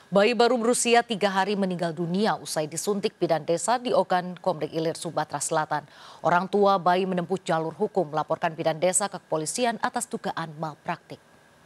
Bayi baru berusia 3 hari meninggal dunia usai disuntik bidan desa di Ogan, Komering Ilir, Sumatera Selatan. Orang tua bayi menempuh jalur hukum melaporkan bidan desa ke kepolisian atas dugaan malpraktik.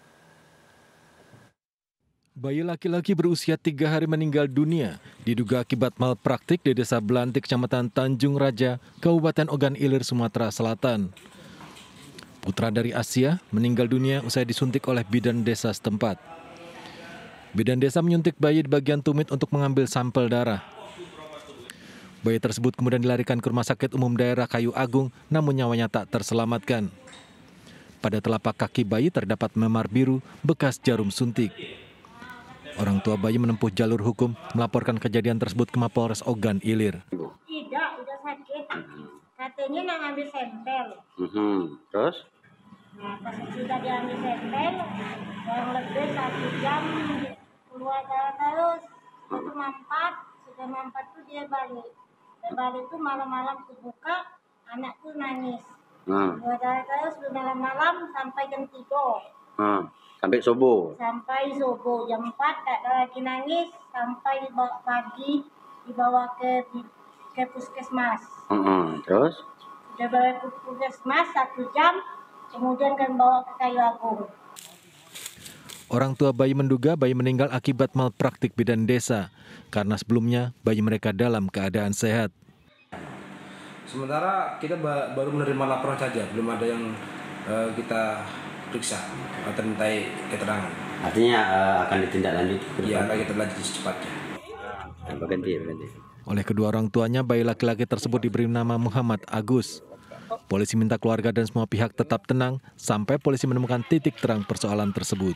Bayi laki-laki berusia 3 hari meninggal dunia diduga akibat malpraktik di Desa Belantik, Kecamatan Tanjung Raja, Kabupaten Ogan Ilir, Sumatera Selatan. Putra dari Asia meninggal dunia usai disuntik oleh bidan desa setempat. Bidan desa menyuntik bayi di bagian tumit untuk mengambil sampel darah. Bayi tersebut kemudian dilarikan ke Rumah Sakit Umum Daerah Kayu Agung, namun nyawanya tak terselamatkan. Pada telapak kaki bayi terdapat memar biru bekas jarum suntik. Orang tua bayi menempuh jalur hukum melaporkan kejadian tersebut ke Mapolres Ogan Ilir. Tidak, udah sakit. Katanya nak ambil sampel. Terus? Nah, pas sudah diambil sampel, yang lebih 1 jam keluar darah terus. Itu mampat, sudah mampat tuh dia balik. Dia balik tuh malam-malam kebuka, anak tuh nangis. Keluar darah terus malam-malam sampai jam 3. Sampai subuh? Sampai subuh, jam 4 tak ada lagi nangis, sampai dibawa pagi, dibawa ke puskesmas. Terus? Sudah bawa ke puskesmas 1 jam, kemudian kan bawa ke Kayu Agung. Orang tua bayi menduga bayi meninggal akibat malpraktik bidan desa, karena sebelumnya bayi mereka dalam keadaan sehat. Sementara kita baru menerima laporan saja, belum ada yang kita periksa atau mintai keterangan. Artinya akan ditindaklanjuti? Iya, akan kita lanjuti secepatnya. Berganti. Oleh kedua orang tuanya, bayi laki-laki tersebut diberi nama Muhammad Agus. Polisi minta keluarga dan semua pihak tetap tenang sampai polisi menemukan titik terang persoalan tersebut.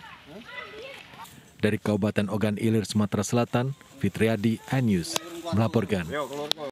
Dari Kabupaten Ogan Ilir, Sumatera Selatan, Fitriadi, iNews melaporkan.